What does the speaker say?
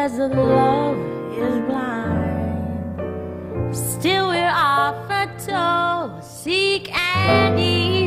says that love is blind. Still we're offered to seek and eat.